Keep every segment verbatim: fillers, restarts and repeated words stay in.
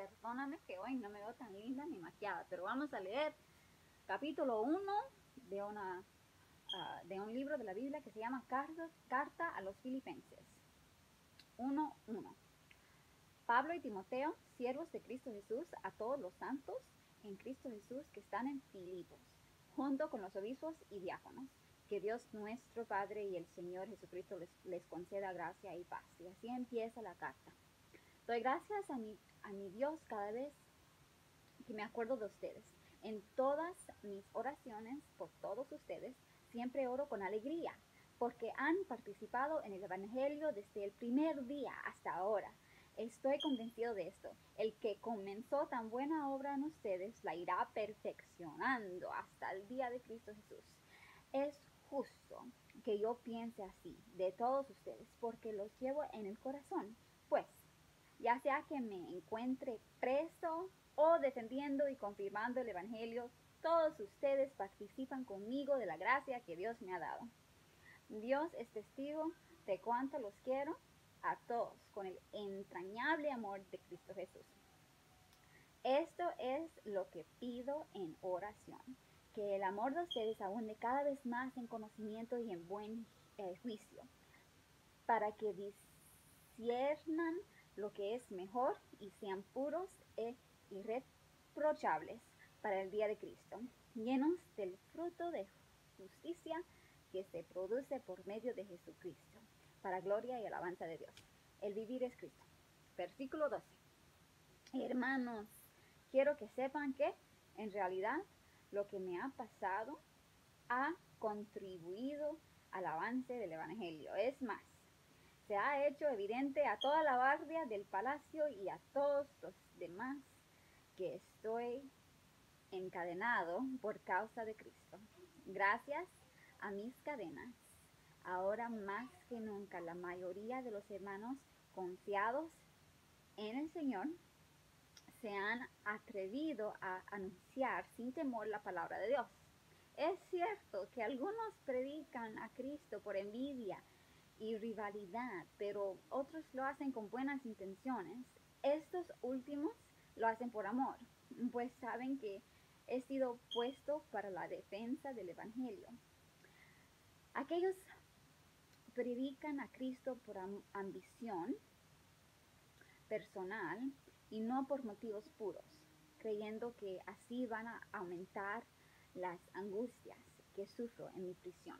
perdóname que hoy no me veo tan linda ni maquillada, pero vamos a leer capítulo uno de, una, uh, de un libro de la Biblia que se llama Carta, Carta a los Filipenses. uno uno. Pablo y Timoteo, siervos de Cristo Jesús, a todos los santos en Cristo Jesús que están en Filipos, junto con los obispos y diáconos. Que Dios nuestro Padre y el Señor Jesucristo les, les conceda gracia y paz. Y así empieza la carta. Doy gracias a mi, a mi Dios cada vez que me acuerdo de ustedes. En todas mis oraciones por todos ustedes, siempre oro con alegría, porque han participado en el Evangelio desde el primer día hasta ahora. Estoy convencido de esto. El que comenzó tan buena obra en ustedes la irá perfeccionando hasta el día de Cristo Jesús. Es justo que yo piense así de todos ustedes, porque los llevo en el corazón. Pues, ya sea que me encuentre preso o defendiendo y confirmando el Evangelio, todos ustedes participan conmigo de la gracia que Dios me ha dado. Dios es testigo de cuánto los quiero a todos con el entrañable amor de Cristo Jesús. Esto es lo que pido en oración, que el amor de ustedes abunde cada vez más en conocimiento y en buen eh, juicio, para que disciernan lo que es mejor y sean puros e irreprochables para el día de Cristo, llenos del fruto de justicia que se produce por medio de Jesucristo, para gloria y alabanza de Dios. El vivir es Cristo. Versículo doce. Hermanos, quiero que sepan que, en realidad, lo que me ha pasado ha contribuido al avance del Evangelio. Es más, se ha hecho evidente a toda la guardia del palacio y a todos los demás que estoy encadenado por causa de Cristo. Gracias a mis cadenas, ahora más que nunca la mayoría de los hermanos confiados en el Señor se han atrevido a anunciar sin temor la palabra de Dios. Es cierto que algunos predican a Cristo por envidia y rivalidad, pero otros lo hacen con buenas intenciones. Estos últimos lo hacen por amor, pues saben que he sido puesto para la defensa del Evangelio. Aquellos predican a Cristo por ambición personal y no por motivos puros, creyendo que así van a aumentar las angustias que sufro en mi prisión.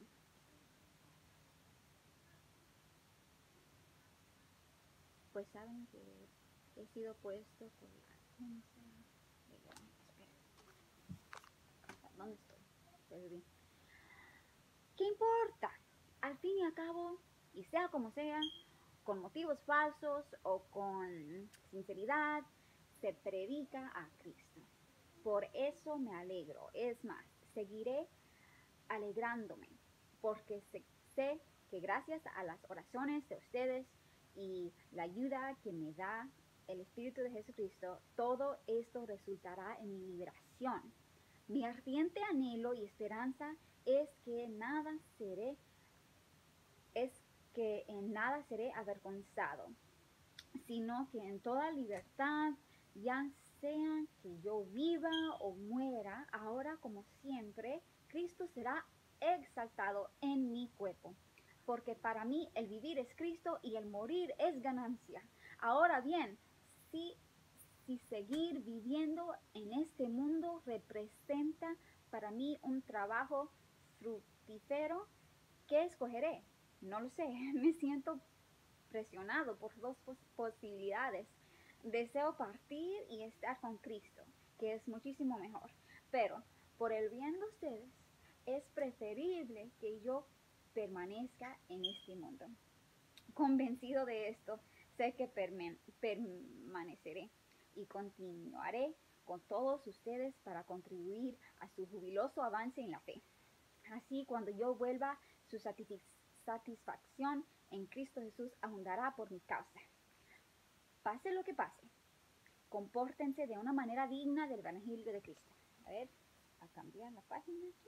Pues saben que he sido puesto por la defensa de la... Espera, ¿dónde estoy? Perdí. ¿Qué importa? Al fin y al cabo, y sea como sea, con motivos falsos o con sinceridad, se predica a Cristo. Por eso me alegro. Es más, seguiré alegrándome, porque sé, sé que gracias a las oraciones de ustedes y la ayuda que me da el Espíritu de Jesucristo, todo esto resultará en mi liberación. Mi ardiente anhelo y esperanza es que nada seré, es que en nada seré avergonzado, sino que en toda libertad, ya sea que yo viva o muera, ahora como siempre, Cristo será exaltado en mi cuerpo. Porque para mí el vivir es Cristo y el morir es ganancia. Ahora bien, si, si seguir viviendo en este mundo representa para mí un trabajo fructífero, ¿qué escogeré? No lo sé, me siento presionado por dos pos posibilidades. Deseo partir y estar con Cristo, que es muchísimo mejor. Pero por el bien de ustedes, es preferible que yo permanezca en este mundo. Convencido de esto, sé que permaneceré y continuaré con todos ustedes para contribuir a su jubiloso avance en la fe. Así, cuando yo vuelva, su satisfacción en Cristo Jesús abundará por mi causa. Pase lo que pase, compórtense de una manera digna del Evangelio de Cristo. A ver, a cambiar la página aquí.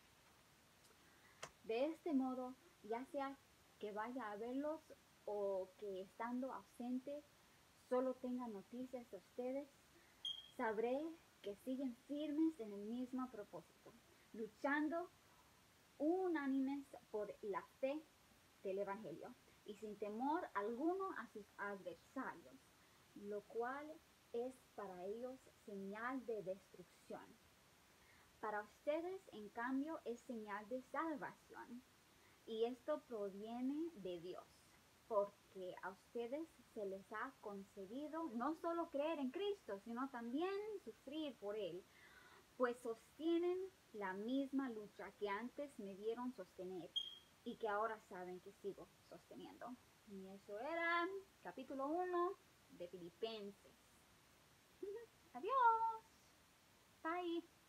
De este modo, ya sea que vaya a verlos o que estando ausente, solo tenga noticias de ustedes, sabré que siguen firmes en el mismo propósito, luchando unánimes por la fe del Evangelio y sin temor alguno a sus adversarios, lo cual es para ellos señal de destrucción. Para ustedes, en cambio, es señal de salvación, y esto proviene de Dios, porque a ustedes se les ha concedido no solo creer en Cristo, sino también sufrir por Él, pues sostienen la misma lucha que antes me vieron sostener y que ahora saben que sigo sosteniendo. Y eso era capítulo uno de Filipenses. Adiós. Bye.